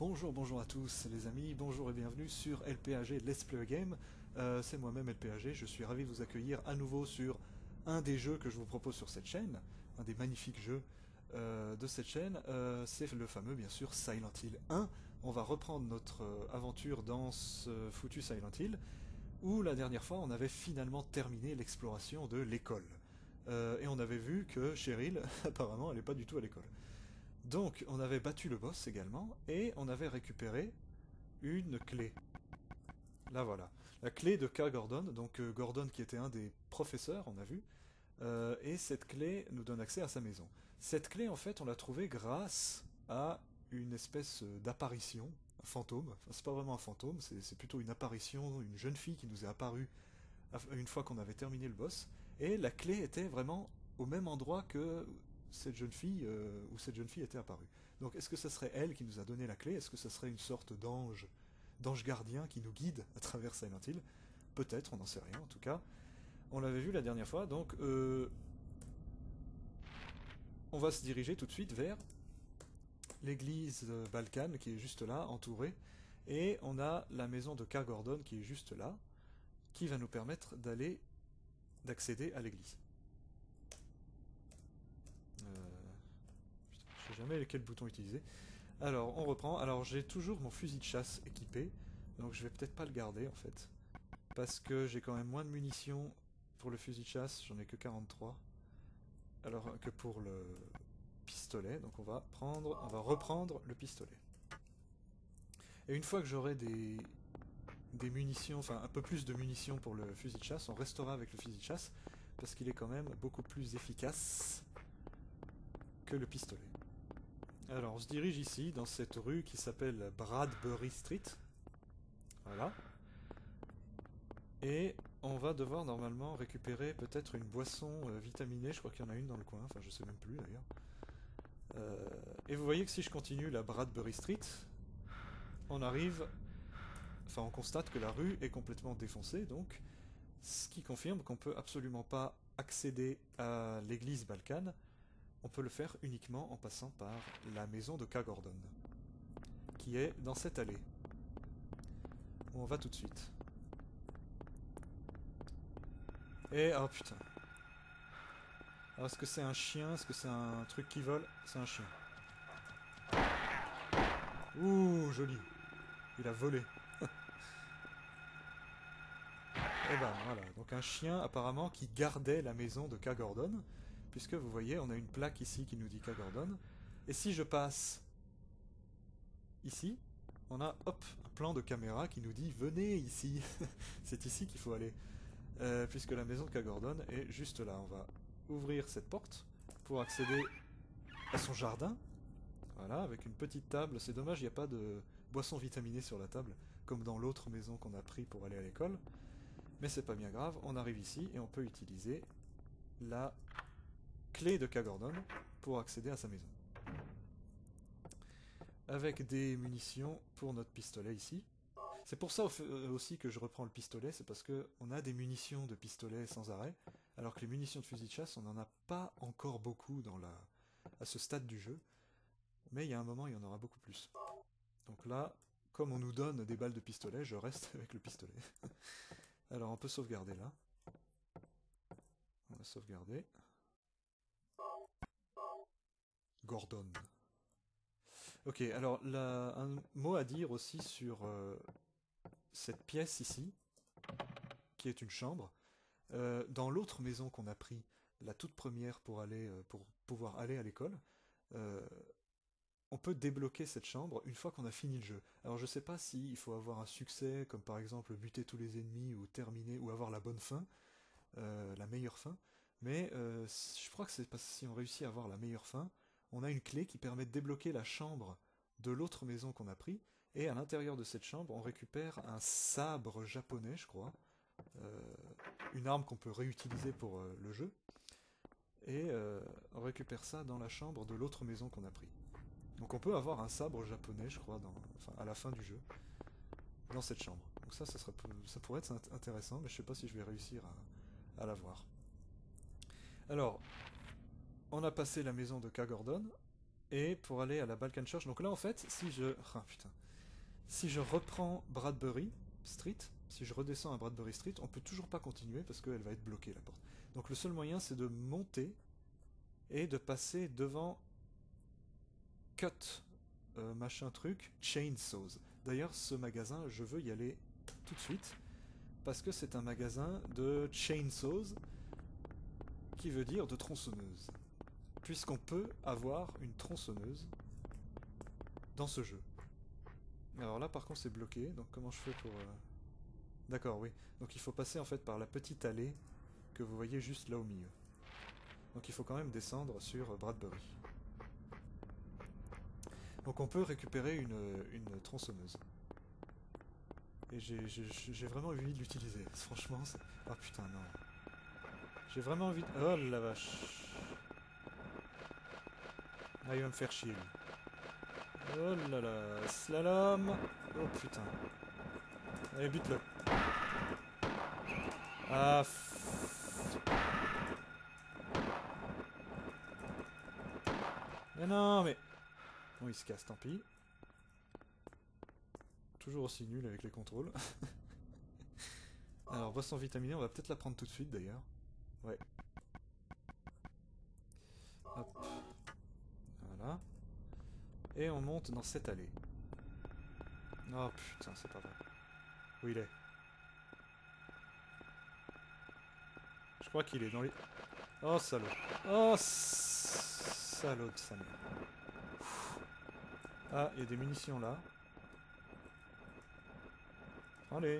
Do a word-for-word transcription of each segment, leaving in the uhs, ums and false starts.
Bonjour, bonjour à tous les amis, bonjour et bienvenue sur L P A G Let's Play a Game. Euh, c'est moi-même L P A G, je suis ravi de vous accueillir à nouveau sur un des jeux que je vous propose sur cette chaîne, un des magnifiques jeux euh, de cette chaîne, euh, c'est le fameux bien sûr Silent Hill un. On va reprendre notre euh, aventure dans ce foutu Silent Hill, où la dernière fois on avait finalement terminé l'exploration de l'école. Euh, et on avait vu que Cheryl, apparemment, elle n'est pas du tout à l'école. Donc, on avait battu le boss également, et on avait récupéré une clé. Là voilà. La clé de K. Gordon, donc euh, Gordon qui était un des professeurs, on a vu, euh, et cette clé nous donne accès à sa maison. Cette clé, en fait, on l'a trouvée grâce à une espèce euh, d'apparition, un fantôme. Enfin, c'est pas vraiment un fantôme, c'est c'est plutôt une apparition, une jeune fille qui nous est apparue une fois qu'on avait terminé le boss, et la clé était vraiment au même endroit que cette jeune fille, euh, où cette jeune fille était apparue. Donc est-ce que ça serait elle qui nous a donné la clé? Est-ce que ça serait une sorte d'ange, d'ange gardien qui nous guide à travers Silent Hill? Peut-être, on n'en sait rien en tout cas. On l'avait vu la dernière fois, donc euh, on va se diriger tout de suite vers l'église Balkan qui est juste là, entourée, et on a la maison de K. Gordon qui est juste là, qui va nous permettre d'aller d'accéder à l'église. Euh... Putain, je sais jamais quel bouton utiliser. Alors, on reprend. Alors, j'ai toujours mon fusil de chasse équipé, donc je vais peut-être pas le garder en fait. Parce que j'ai quand même moins de munitions pour le fusil de chasse, j'en ai que quarante-trois. Alors que pour le pistolet, donc on va prendre, on va reprendre le pistolet. Et une fois que j'aurai des, des munitions, enfin un peu plus de munitions pour le fusil de chasse, on restera avec le fusil de chasse, parce qu'il est quand même beaucoup plus efficace que le pistolet. Alors on se dirige ici, dans cette rue qui s'appelle Bradbury Street. Voilà. Et on va devoir normalement récupérer peut-être une boisson euh, vitaminée, je crois qu'il y en a une dans le coin, enfin je sais même plus d'ailleurs. Euh, et vous voyez que si je continue la Bradbury Street, on arrive... Enfin on constate que la rue est complètement défoncée, donc ce qui confirme qu'on peut absolument pas accéder à l'église Balkan. On peut le faire uniquement en passant par la maison de K. Gordon, qui est dans cette allée, où on va tout de suite. Et... oh putain. Alors est-ce que c'est un chien? Est-ce que c'est un truc qui vole? C'est un chien. Ouh, joli. Il a volé. Et ben voilà, donc un chien apparemment qui gardait la maison de K. Gordon, puisque vous voyez, on a une plaque ici qui nous dit K. Gordon. Et si je passe ici, on a hop, un plan de caméra qui nous dit venez ici. C'est ici qu'il faut aller. Euh, puisque la maison de K. Gordon est juste là. On va ouvrir cette porte pour accéder à son jardin. Voilà, avec une petite table. C'est dommage, il n'y a pas de boisson vitaminée sur la table, comme dans l'autre maison qu'on a pris pour aller à l'école. Mais c'est pas bien grave, on arrive ici et on peut utiliser la clé de K. Gordon pour accéder à sa maison. Avec des munitions pour notre pistolet ici. C'est pour ça aussi que je reprends le pistolet, c'est parce qu'on a des munitions de pistolet sans arrêt, alors que les munitions de fusil de chasse, on n'en a pas encore beaucoup dans la... à ce stade du jeu. Mais il y a un moment, il y en aura beaucoup plus. Donc là, comme on nous donne des balles de pistolet, je reste avec le pistolet. Alors on peut sauvegarder là. On va sauvegarder. Gordon. Ok, alors là, un mot à dire aussi sur euh, cette pièce ici, qui est une chambre. Euh, dans l'autre maison qu'on a pris, la toute première pour aller, euh, pour pouvoir aller à l'école, euh, on peut débloquer cette chambre une fois qu'on a fini le jeu. Alors je sais pas si il faut avoir un succès, comme par exemple buter tous les ennemis ou terminer, ou avoir la bonne fin, euh, la meilleure fin, mais euh, je crois que c'est parce que si on réussit à avoir la meilleure fin, on a une clé qui permet de débloquer la chambre de l'autre maison qu'on a pris, et à l'intérieur de cette chambre, on récupère un sabre japonais, je crois, euh, une arme qu'on peut réutiliser pour euh, le jeu, et euh, on récupère ça dans la chambre de l'autre maison qu'on a pris. Donc on peut avoir un sabre japonais, je crois, dans, enfin, à la fin du jeu, dans cette chambre. Donc ça, ça, serait, ça pourrait être intéressant, mais je sais pas si je vais réussir à, à l'avoir. Alors, on a passé la maison de K. Gordon, Et pour aller à la Balkan Church, donc là en fait, si je... Ah putain. Si je reprends Bradbury Street, si je redescends à Bradbury Street, on peut toujours pas continuer parce qu'elle va être bloquée la porte. Donc le seul moyen c'est de monter et de passer devant Cut, euh, machin truc, Chainsaws. D'ailleurs ce magasin, je veux y aller tout de suite parce que c'est un magasin de Chainsaws qui veut dire de tronçonneuse. Puisqu'on peut avoir une tronçonneuse dans ce jeu. Alors là par contre c'est bloqué, donc comment je fais pour... Euh... D'accord, oui. Donc il faut passer en fait par la petite allée que vous voyez juste là au milieu. Donc il faut quand même descendre sur Bradbury. Donc on peut récupérer une, une tronçonneuse. Et j'ai vraiment envie de l'utiliser. Franchement, c'est... Ah putain, non. J'ai vraiment envie de... Oh la vache. Ah, il va me faire chier, lui. Oh là là, slalom. Oh putain. Allez, bute-le. Ah. Mais non, mais... Bon, il se casse, tant pis. Toujours aussi nul avec les contrôles. Alors, boisson vitaminée, on va peut-être la prendre tout de suite, d'ailleurs. Ouais. Hop. Voilà. Et on monte dans cette allée. Oh putain, c'est pas vrai. Où il est? Je crois qu'il est dans les... Oh salaud. Oh salaud de sa mère. Ah, il y a des munitions là. Allez.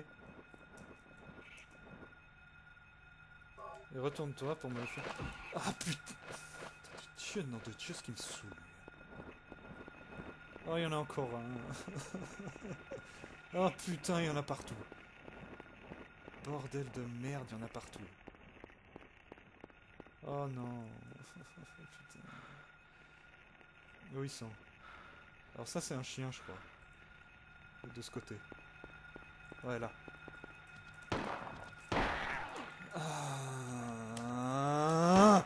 Et retourne-toi pour me le faire... Ah putain. Dieu, nom de Dieu, ce qui me saoule. Oh, il y en a encore un. Oh putain, il y en a partout. Bordel de merde, il y en a partout. Oh non. Putain. Où ils sont? Alors ça c'est un chien je crois. De ce côté. Ouais là. Ah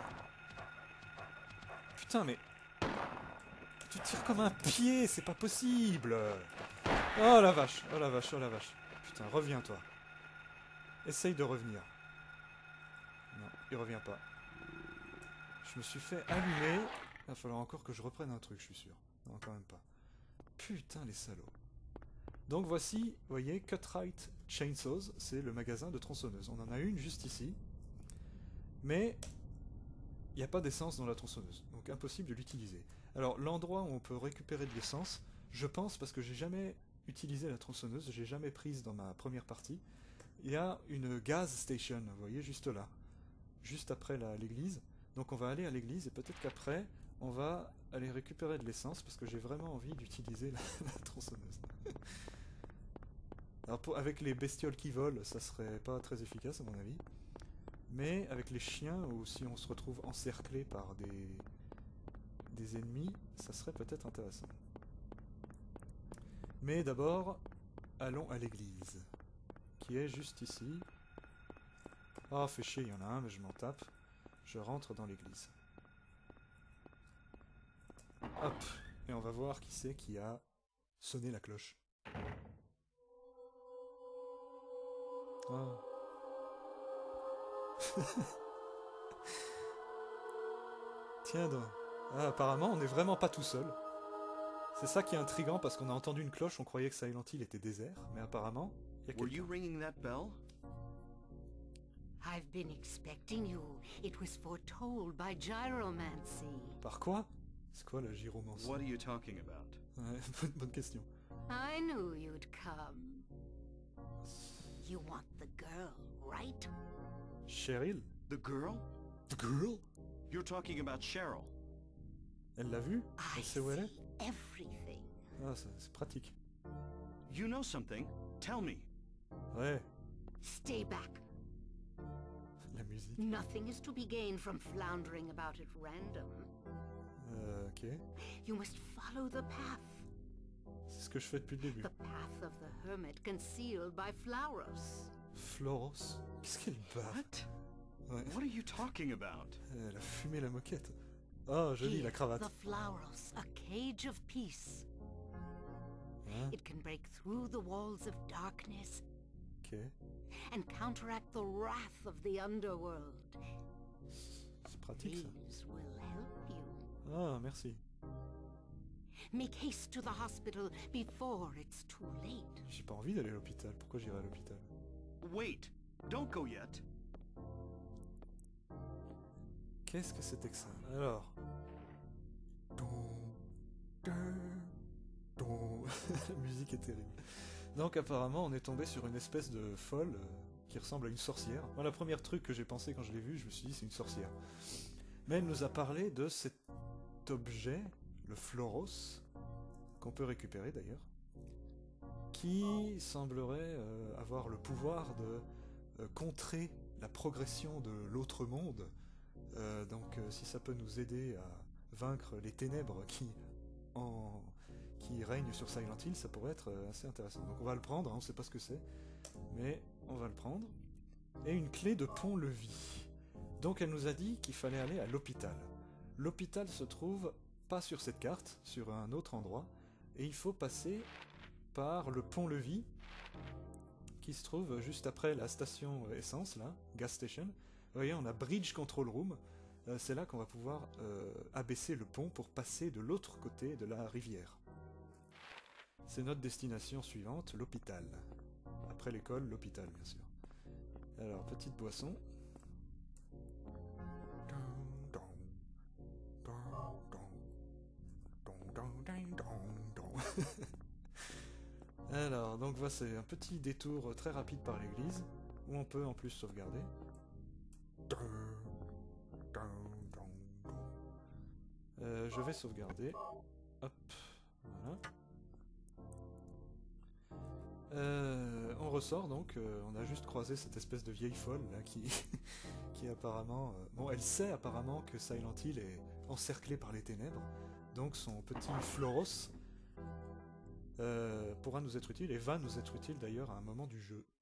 putain mais... Tu tires comme un pied, c'est pas possible. Oh la vache, oh la vache, oh la vache. Putain, reviens toi. Essaye de revenir. Non, il revient pas. Je me suis fait allumer. Il va falloir encore que je reprenne un truc, je suis sûr. Non, quand même pas. Putain, les salauds. Donc voici, vous voyez, Cutright Chainsaws, c'est le magasin de tronçonneuses. On en a une juste ici. Mais il n'y a pas d'essence dans la tronçonneuse. Donc impossible de l'utiliser. Alors l'endroit où on peut récupérer de l'essence, je pense, parce que j'ai jamais utilisé la tronçonneuse, j'ai jamais prise dans ma première partie, il y a une gas station, vous voyez, juste là. Juste après l'église. Donc on va aller à l'église et peut-être qu'après, on va aller récupérer de l'essence parce que j'ai vraiment envie d'utiliser la, la tronçonneuse. Alors pour, avec les bestioles qui volent, ça serait pas très efficace à mon avis. Mais avec les chiens, ou si on se retrouve encerclé par des, des ennemis, ça serait peut-être intéressant. Mais d'abord, allons à l'église, qui est juste ici. Ah, oh, fait chier, il y en a un, mais je m'en tape. Je rentre dans l'église. Hop, et on va voir qui c'est qui a sonné la cloche. Oh. Tiens donc. Ah, apparemment, on n'est vraiment pas tout seul. C'est ça qui est intriguant parce qu'on a entendu une cloche, on croyait que Silent Hill était désert, mais apparemment, il y a quelqu'un. I've been expecting you. It was foretold by gyromancy. Par quoi? C'est quoi la gyromancie? What are you talking about? Ouais, bonne, bonne question. I knew you'd come. You want the girl, right? Cheryl? The girl? The girl? You're talking about Cheryl. Elle l'a vue? Elle sait où elle est? Everything. Ah, c'est pratique. You know something? Tell me. Ouais. Stay back. La musique. Nothing is to be gained from floundering about at random. Euh, ok. You must follow the path. C'est ce que je fais depuis le début. The path of the hermit concealed by Flauros. Flauros? Qu'est-ce qu'elle bat? What? Ouais. What are you talking about? Elle a fumé la moquette. Oh, joli Here, la cravate. the Flauros, a cage of peace. Hein? It can break through the walls of darkness Ok. and counteract the wrath of the underworld. C'est pratique ça. These will help you. Ah, merci. Make haste to the hospital before it's too late. J'ai pas envie d'aller à l'hôpital. Pourquoi j'irai à l'hôpital? Wait! Don't go yet. Qu'est-ce que c'était que ça? Alors. La musique est terrible. Donc apparemment on est tombé sur une espèce de folle euh, qui ressemble à une sorcière. Moi la première truc que j'ai pensé quand je l'ai vue, je me suis dit c'est une sorcière. Mais elle nous a parlé de cet objet, le Floros, qu'on peut récupérer d'ailleurs, qui semblerait euh, avoir le pouvoir de euh, contrer la progression de l'autre monde. Euh, donc euh, si ça peut nous aider à vaincre les ténèbres qui, en, qui règnent sur Silent Hill, ça pourrait être euh, assez intéressant. Donc on va le prendre, hein, on ne sait pas ce que c'est, mais on va le prendre. Et une clé de pont-levis. Donc elle nous a dit qu'il fallait aller à l'hôpital. L'hôpital se trouve pas sur cette carte, sur un autre endroit, et il faut passer par le pont-levis, qui se trouve juste après la station essence, là, gas station. Vous voyez, on a Bridge Control Room, euh, c'est là qu'on va pouvoir euh, abaisser le pont pour passer de l'autre côté de la rivière. C'est notre destination suivante, l'hôpital. Après l'école, l'hôpital, bien sûr. Alors, petite boisson. Alors, donc voici un petit détour très rapide par l'église, où on peut en plus sauvegarder. Euh, je vais sauvegarder. Hop, voilà. Euh, on ressort donc, euh, on a juste croisé cette espèce de vieille folle là qui, qui apparemment... Euh, bon, elle sait apparemment que Silent Hill est encerclé par les ténèbres, donc son petit Floros euh, pourra nous être utile, et va nous être utile d'ailleurs à un moment du jeu.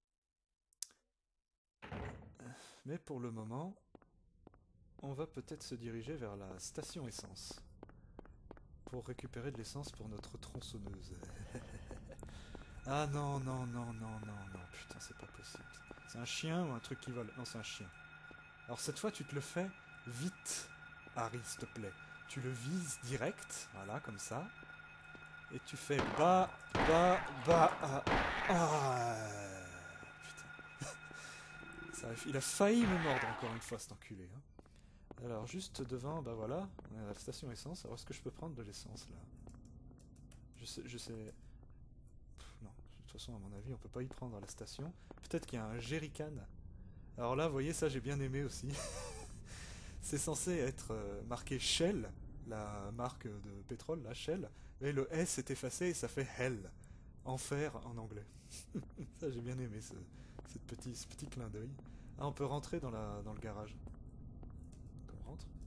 Mais pour le moment, on va peut-être se diriger vers la station essence, pour récupérer de l'essence pour notre tronçonneuse. Ah non, non, non, non, non, non, putain, c'est pas possible. C'est un chien ou un truc qui vole? Non, c'est un chien. Alors cette fois, tu te le fais vite, Harry, s'il te plaît. Tu le vises direct, voilà, comme ça. Et tu fais bas, bas, bas, ah, ah, putain. Ça, il a failli me mordre encore une fois, cet enculé. Hein. Alors, juste devant, bah voilà, on est à la station essence. Alors, est-ce que je peux prendre de l'essence, là? Je sais, je sais... Non, de toute façon, à mon avis, on peut pas y prendre à la station. Peut-être qu'il y a un jerrycan. Alors là, vous voyez, ça, j'ai bien aimé aussi. C'est censé être euh, marqué Shell, la marque de pétrole, la Shell, mais le S est effacé et ça fait Hell, enfer en anglais. Ça, j'ai bien aimé ce, cette petit, ce petit clin d'œil. Ah, on peut rentrer dans, la, dans le garage. Donc, on rentre.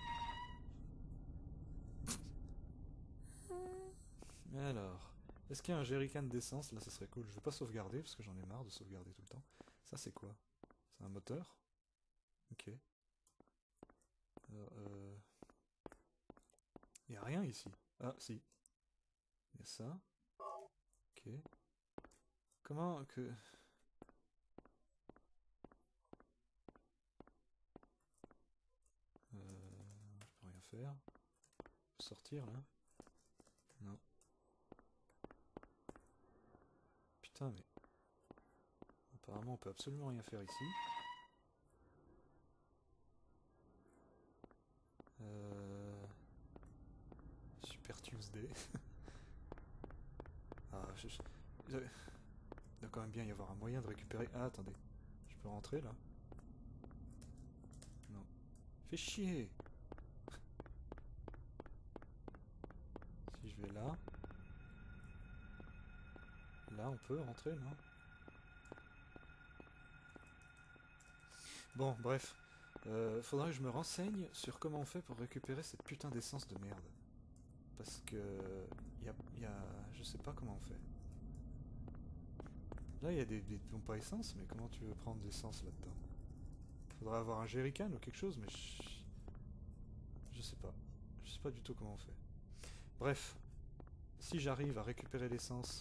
Alors... Est-ce qu'il y a un jerrycan d'essence? Là, ça serait cool. Je vais pas sauvegarder parce que j'en ai marre de sauvegarder tout le temps. Ça, c'est quoi? C'est un moteur? Ok. Alors, euh... il n'y a rien ici. Ah, si. Il y a ça. Ok. Comment que... Euh... Je peux rien faire. Je peux sortir, là? Non. Putain, mais... Apparemment, on peut absolument rien faire ici. Euh... Super Tuesday. Ah, je, je... Il doit quand même bien y avoir un moyen de récupérer... Ah, attendez. Je peux rentrer, là? Non. Fais chier! Si je vais là... Là, on peut rentrer, non? Bon, bref. Euh, faudrait que je me renseigne sur comment on fait pour récupérer cette putain d'essence de merde. Parce que... Y a, y a, je sais pas comment on fait. Là, il y a des, des pompes à essence, mais comment tu veux prendre de l'essence là-dedans? Faudrait avoir un jerrycan ou quelque chose, mais... Je, Je sais pas. Je sais pas du tout comment on fait. Bref. Si j'arrive à récupérer l'essence,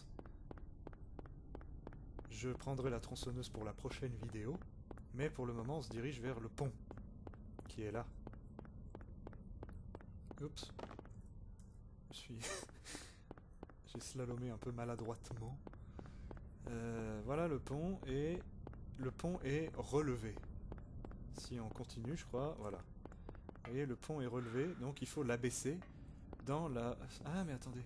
je prendrai la tronçonneuse pour la prochaine vidéo. Mais pour le moment, on se dirige vers le pont. Qui est là. Oups. Je suis... J'ai slalomé un peu maladroitement. Euh, voilà le pont, et le pont est relevé. Si on continue, je crois, voilà. Vous voyez, le pont est relevé, donc il faut l'abaisser dans la... Ah, mais attendez.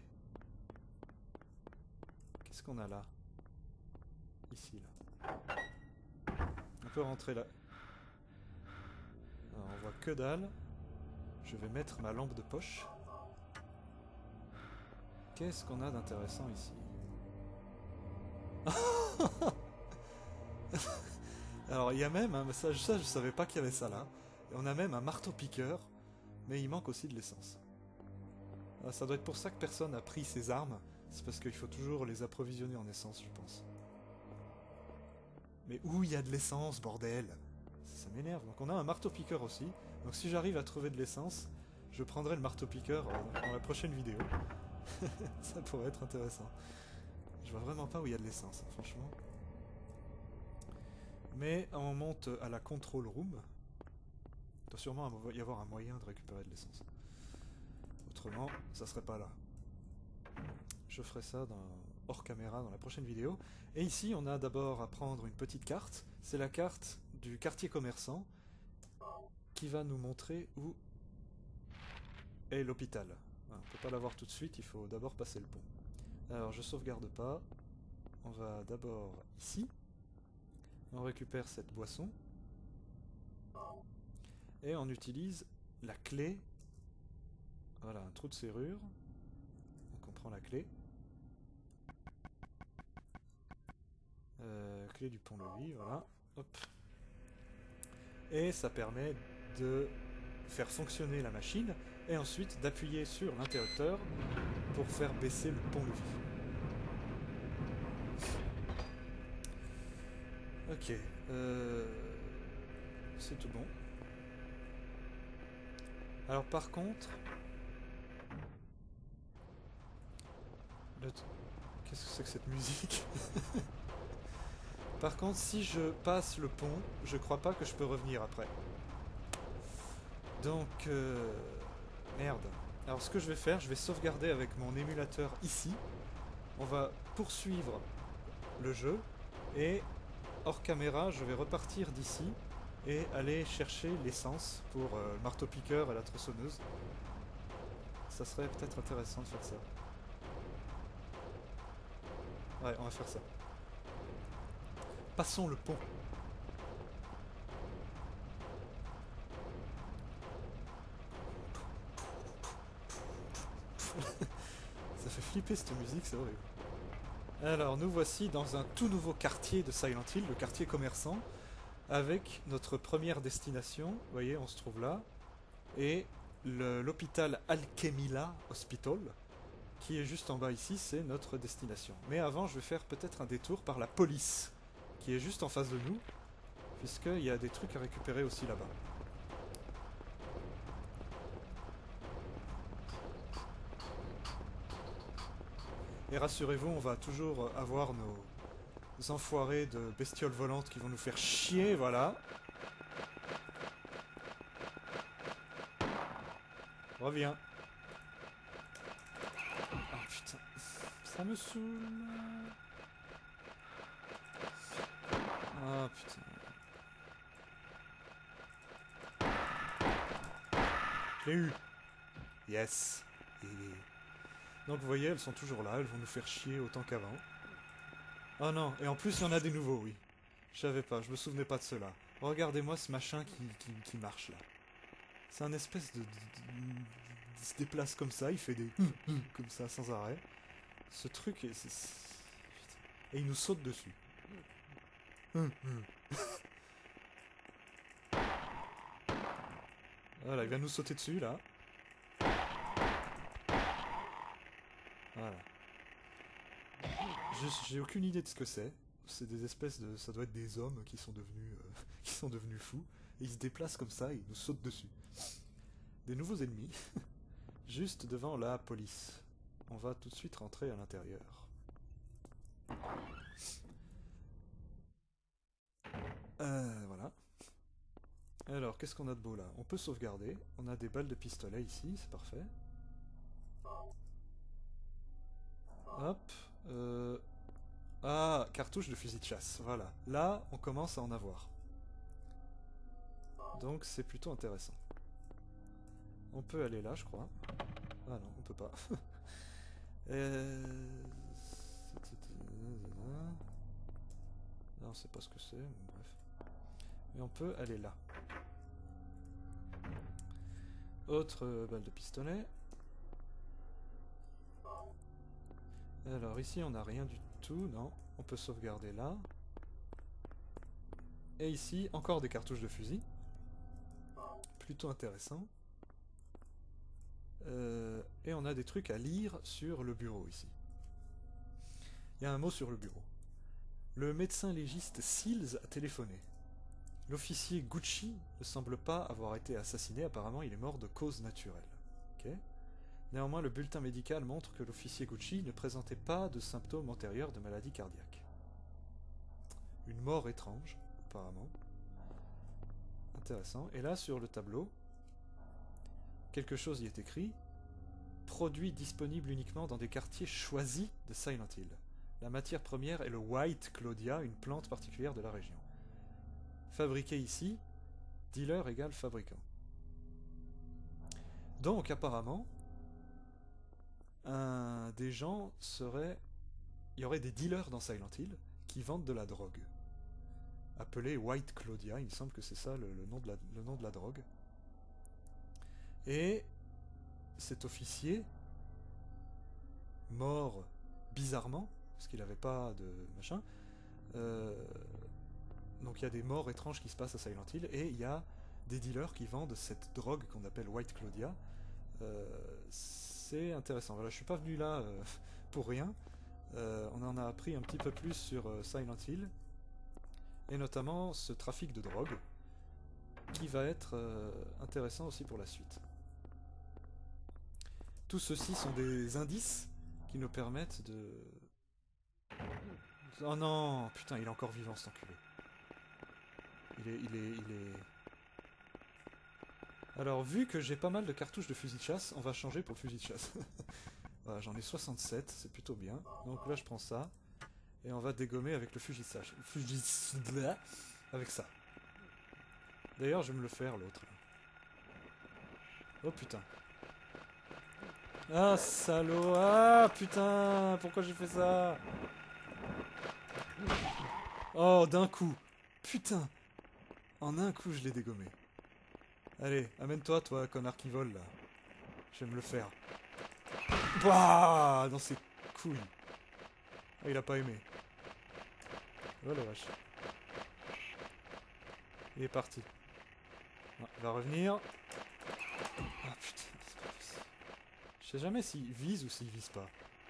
Qu'est-ce qu'on a là? Ici, là. On peut rentrer là. Alors, on voit que dalle. Je vais mettre ma lampe de poche. Qu'est-ce qu'on a d'intéressant ici? Alors il y a même, hein, ça, ça je savais pas qu'il y avait ça là. Et on a même un marteau-piqueur, mais il manque aussi de l'essence. Ah, ça doit être pour ça que personne n'a pris ses armes. C'est parce qu'il faut toujours les approvisionner en essence, je pense. Mais où il y a de l'essence, bordel? Ça, ça m'énerve. Donc on a un marteau-piqueur aussi. Donc si j'arrive à trouver de l'essence, je prendrai le marteau-piqueur euh, dans la prochaine vidéo. Ça pourrait être intéressant. Je vois vraiment pas où il y a de l'essence, hein, franchement. Mais on monte à la control room. Il doit sûrement y avoir un moyen de récupérer de l'essence. Autrement, ça serait pas là. Je ferai ça dans, hors caméra dans la prochaine vidéo. Et ici, on a d'abord à prendre une petite carte. C'est la carte du quartier commerçant qui va nous montrer où est l'hôpital. On ne peut pas l'avoir tout de suite, il faut d'abord passer le pont. Alors, je sauvegarde pas. On va d'abord ici. On récupère cette boisson. Et on utilise la clé. Voilà, un trou de serrure. Donc on prend la clé. Euh, clé du pont-levis, voilà. Hop. Et ça permet de faire fonctionner la machine. Et ensuite d'appuyer sur l'interrupteur pour faire baisser le pont-levis. Ok. Euh... C'est tout bon. Alors par contre... Le... Qu'est-ce que c'est que cette musique? Par contre, si je passe le pont, je crois pas que je peux revenir après. Donc... Euh... Merde. Alors ce que je vais faire, je vais sauvegarder avec mon émulateur ici. On va poursuivre le jeu. Et hors caméra, je vais repartir d'ici et aller chercher l'essence pour euh, le marteau-piqueur et la tronçonneuse. Ça serait peut-être intéressant de faire ça. Ouais, on va faire ça. Passons le pont. Ça fait flipper cette musique, c'est horrible. Alors, nous voici dans un tout nouveau quartier de Silent Hill, le quartier commerçant, avec notre première destination. Vous voyez, on se trouve là. Et l'hôpital Alchemilla Hospital, qui est juste en bas ici, c'est notre destination. Mais avant, je vais faire peut-être un détour par la police, qui est juste en face de nous, puisqu'il y a des trucs à récupérer aussi là-bas. Et rassurez-vous, on va toujours avoir nos enfoirés de bestioles volantes qui vont nous faire chier, voilà. Reviens. Ah putain, ça me saoule. Ah putain. Je l'ai eu. Yes. Et... Donc vous voyez, elles sont toujours là, elles vont nous faire chier autant qu'avant. Oh non, et en plus il y en a des nouveaux, oui. Je savais pas, je me souvenais pas de cela. Regardez-moi ce machin qui, qui, qui marche là. C'est un espèce de, de, de... Il se déplace comme ça, il fait des... comme ça, sans arrêt. Ce truc, est, est... et il nous saute dessus. Voilà, il vient nous sauter dessus, là. Voilà. J'ai aucune idée de ce que c'est. C'est des espèces de... Ça doit être des hommes qui sont devenus, euh, qui sont devenus fous. Et ils se déplacent comme ça et ils nous sautent dessus. des nouveaux ennemis, juste devant la police. On va tout de suite rentrer à l'intérieur. Euh, voilà. Alors, qu'est-ce qu'on a de beau là? On peut sauvegarder. On a des balles de pistolet ici, c'est parfait. Hop. Euh... Ah, cartouche de fusil de chasse. Voilà. Là, on commence à en avoir. Donc, c'est plutôt intéressant. On peut aller là, je crois. Ah non, on peut pas. euh... Non, on sait pas ce que c'est. Bref. Mais on peut aller là. Autre euh, balle de pistolet. Alors ici on n'a rien du tout, non. On peut sauvegarder là. Et ici encore des cartouches de fusil. Plutôt intéressant. Euh, et on a des trucs à lire sur le bureau ici. Il y a un mot sur le bureau. Le médecin légiste Seals a téléphoné. L'officier Gucci ne semble pas avoir été assassiné, apparemment il est mort de cause naturelle. Okay. Néanmoins, le bulletin médical montre que l'officier Gucci ne présentait pas de symptômes antérieurs de maladie cardiaque. Une mort étrange, apparemment. Intéressant. Et là, sur le tableau, quelque chose y est écrit. Produit disponible uniquement dans des quartiers choisis de Silent Hill. La matière première est le White Claudia, une plante particulière de la région. Fabriqué ici, dealer égale fabricant. Donc apparemment, un, des gens seraient... Il y aurait des dealers dans Silent Hill qui vendent de la drogue. Appelé White Claudia, il me semble que c'est ça le, le, nom de la, le nom de la drogue. Et cet officier, mort bizarrement, parce qu'il n'avait pas de machin, euh, donc il y a des morts étranges qui se passent à Silent Hill, et il y a des dealers qui vendent cette drogue qu'on appelle White Claudia. Euh, c'est intéressant. Voilà, je suis pas venu là euh, pour rien. Euh, on en a appris un petit peu plus sur euh, Silent Hill, et notamment ce trafic de drogue, qui va être euh, intéressant aussi pour la suite. Tout ceci sont des indices qui nous permettent de... Oh non, putain, il est encore vivant cet enculé. Il est, il est, il est... Alors, vu que j'ai pas mal de cartouches de fusil de chasse, on va changer pour fusil de chasse. Voilà, j'en ai soixante-sept, c'est plutôt bien. Donc là, je prends ça. Et on va dégommer avec le fusil de chasse. Fusil... Avec ça. D'ailleurs, je vais me le faire, l'autre. Oh putain. Ah, salaud. Ah, putain. Pourquoi j'ai fait ça? Oh, d'un coup. Putain. En un coup, je l'ai dégommé. Allez, amène-toi, toi, connard qui vole, là. Je vais me le faire. Bah, dans ses couilles. Ah, il a pas aimé. Oh la vache. Il est parti. Ah, il va revenir. Ah putain, c'est pas possible. Je sais jamais s'il vise ou s'il vise pas.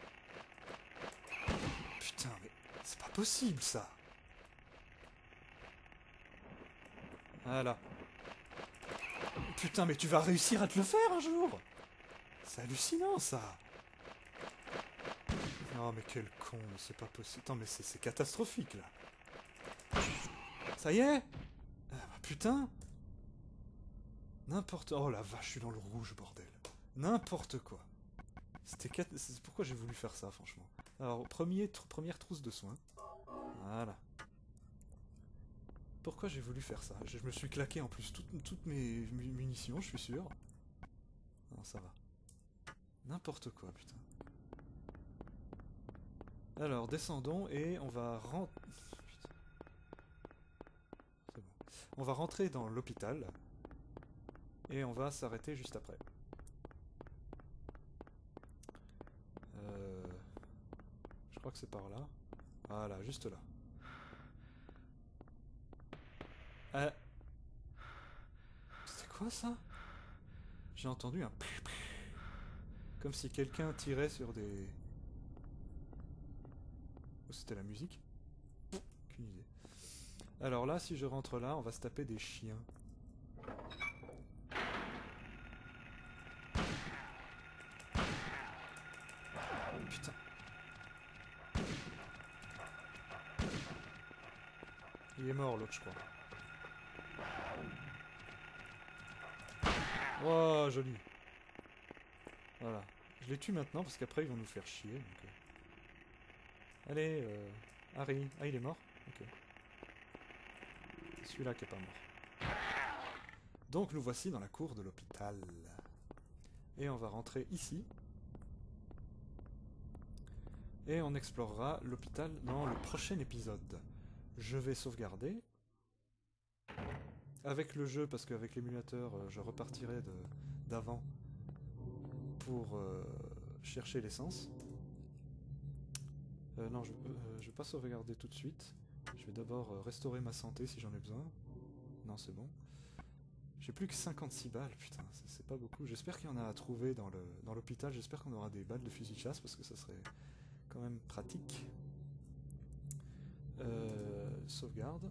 Putain, mais c'est pas possible, ça. Voilà. Putain, mais tu vas réussir à te le faire un jour. C'est hallucinant, ça. Non, mais quel con, c'est pas possible. Attends, mais c'est catastrophique, là. Ça y est. Ah, bah, putain. N'importe... Oh la vache, je suis dans le rouge, bordel. N'importe quoi. C'était cat... C'est pourquoi j'ai voulu faire ça, franchement. Alors, premier, tr première trousse de soins. Voilà. Pourquoi j'ai voulu faire ça? Je me suis claqué en plus toutes, toutes mes munitions, je suis sûr. Non, ça va. N'importe quoi, putain. Alors, descendons et on va rentrer... C'est bon. On va rentrer dans l'hôpital. Et on va s'arrêter juste après. Euh... Je crois que c'est par là. Voilà, juste là. Euh... C'était quoi ça? J'ai entendu un... Comme si quelqu'un tirait sur des... Oh, c'était la musique? Aucune idée. Alors là, si je rentre là, on va se taper des chiens. putain. Il est mort l'autre, je crois. Oh, joli. Voilà. Je les tue maintenant parce qu'après ils vont nous faire chier. Donc, euh... Allez, euh... Harry. Ah, il est mort? Ok. C'est celui-là qui est pas mort. Donc nous voici dans la cour de l'hôpital. Et on va rentrer ici. Et on explorera l'hôpital dans le prochain épisode. Je vais sauvegarder. Avec le jeu, parce qu'avec l'émulateur, je repartirai d'avant pour euh, chercher l'essence. Euh, non, je ne vais pas sauvegarder tout de suite. Je vais d'abord euh, restaurer ma santé si j'en ai besoin. Non, c'est bon. J'ai plus que cinquante-six balles, putain, c'est pas beaucoup. J'espère qu'il y en a à trouver dans le dans l'hôpital. J'espère qu'on aura des balles de fusil de chasse parce que ça serait quand même pratique. Euh, sauvegarde.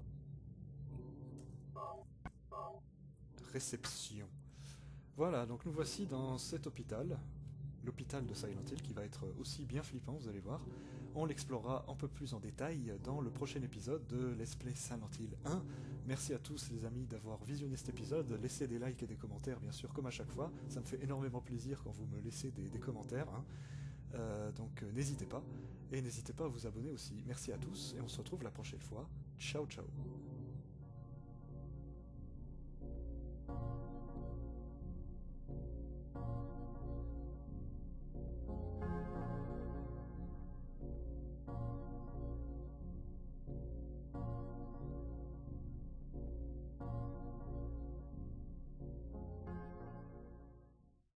Réception. Voilà, donc nous voici dans cet hôpital. L'hôpital de Silent Hill qui va être aussi bien flippant, vous allez voir. On l'explorera un peu plus en détail dans le prochain épisode de Let's Play Silent Hill un. Merci à tous les amis d'avoir visionné cet épisode. Laissez des likes et des commentaires bien sûr comme à chaque fois. Ça me fait énormément plaisir quand vous me laissez des, des commentaires. Hein. Euh, donc euh, n'hésitez pas. Et n'hésitez pas à vous abonner aussi. Merci à tous et on se retrouve la prochaine fois. Ciao ciao.